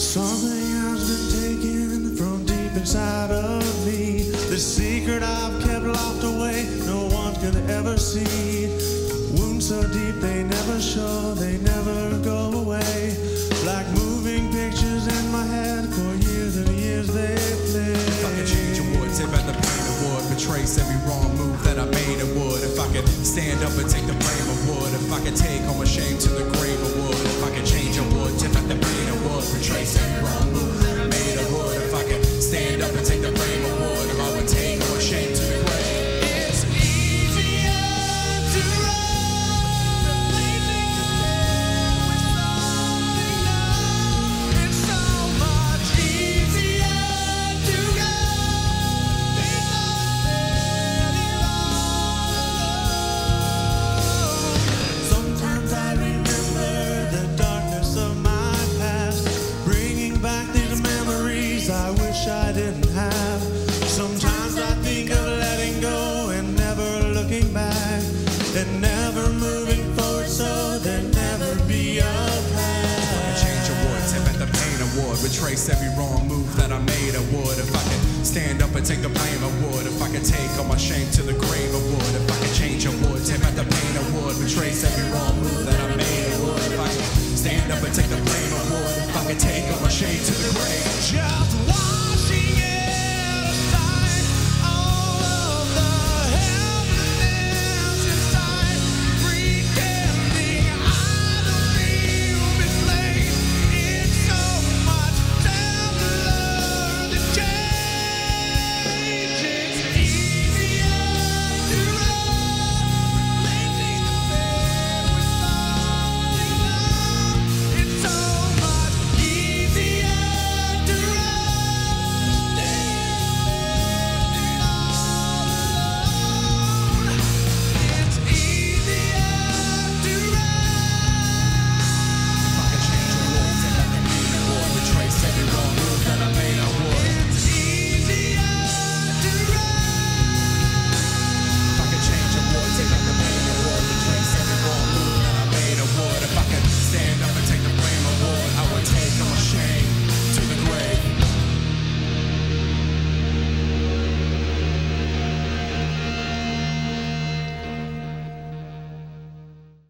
Something has been taken from deep inside of me. The secret I've kept locked away, no one could ever see. Wounds so deep they never show, they never go away. Like moving pictures in my head, for years and years they play. If I could change a wood, take back the pain of wood, retrace every wrong move that I made of wood. If I could stand up and take the blame of wood, if I could take all my shame to the grave of wood. If I could change a wood, take back the pain of wood, retrace every wrong move that I made of wood. If I could stand up and take the blame of wood, if I would take all my shame to the grave. It's easier to run than leaving with something new. It's so much easier to go. It's already wrong. Sometimes I remember the darkness of my past, bringing back these memories I wish I didn't have. Sometimes I think of letting go and never looking back, and never moving forward so there'd never be a past. Change a wood, take back the pain of wood, retrace every wrong move that I made of wood. If I could stand up and take the blame of wood, if I could take all my shame to the grave of wood, if I could change a wood, take back the pain of wood, retrace every wrong move that I made of wood. If I could stand up and take the blame of wood, if I could take all my shame to the grave. Just